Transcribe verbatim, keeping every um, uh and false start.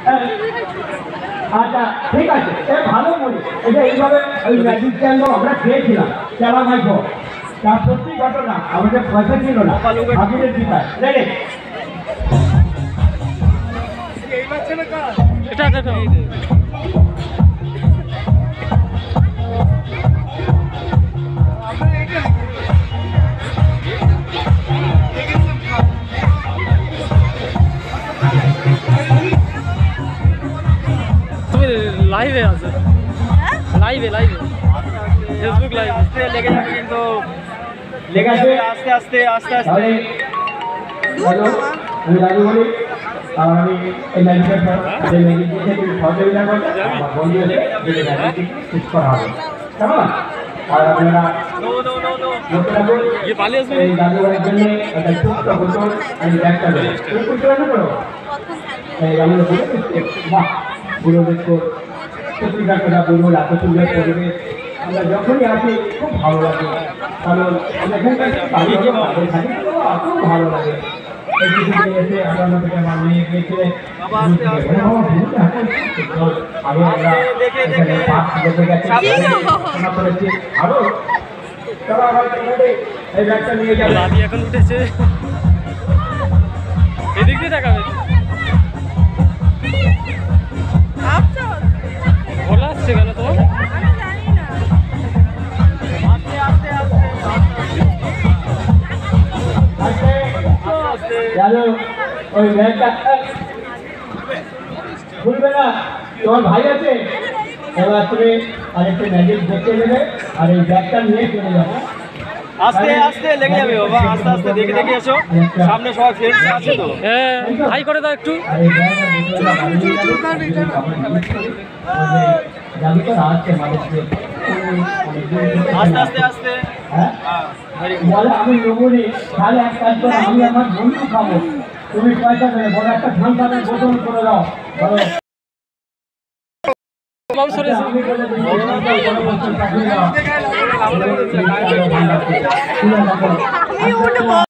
আচ্ছা ঠিক আছে, ভালো বলি এটা এইভাবে ওই ম্যাজিক কেন আমরা খেয়েছিলাম চালা মাইক তার সত্যি ঘটনা, আমাদের পয়সা ছিল না আবিরের দিকায় রেডি এটা এটা লাইভে আছে, লাইভে লাইভে ফেসবুক লাইভ আস্তে লেগে যাবে, কিন্তু লেগে যাবে আস্তে আস্তে আস্তে আস্তে। হ্যালো আমি রাজু বলি, আর আমি এই ম্যাজিকের যে ম্যাজিক দিয়েছে তুমি সহযোগিতা করবে, আমার বন্ধু এসে যে ম্যাজিক শেষ করা হবে কেমন। আর আপনারা লক্ষ্য রাখুন এই জাদুঘরের জন্য একটা ছোট্ট বোতল আমি ব্যাগটা দেবো, তুমি বুঝতে পারছো করো এই আমরা বলে বাহ পুরো দেখো পত্রিকাটা বলবো এত সুন্দর পরিবেশ, আমরা যখনই আসি খুব ভালো লাগে, কারণ এখানকার খুব ভালো লাগে। এই কিছু এসে আমরা থেকে আমার মেয়ে গিয়েছিলেন আগে আমরা এখানে পার্ক দেখে গেছি করেছি আরো তারা আবার এই ব্যাগটা নিয়ে যাবে। লাভি এখন উঠেছে, এদিক দিয়ে দেখাবে বলা আসছে কেন তোমার? জানো ওই ব্যাগটা ভুলবে না, তোমার ভাই আছে, এবার তুমি আরেকটা ম্যাজিক দেখে নেবে আর এই ব্যাগটা নিয়ে চলে যাবো। আস্তে আস্তে লেগে যাবে বাবা, আস্তে আস্তে দেখে দেখে এসো, সামনে সবাই ফ্রেন্ডস আছে তো। হ্যাঁ হাই করে দাও একটু। আস্তে আস্তে আস্তে হ্যাঁ বলে আমি নেবনি, তাহলে এক কাজ করে আমি আমার বন্ধু খাবো, তুমি পয়সা দেবে বড় একটা ঠান্ডার বোতল করে দাও বলো। আমি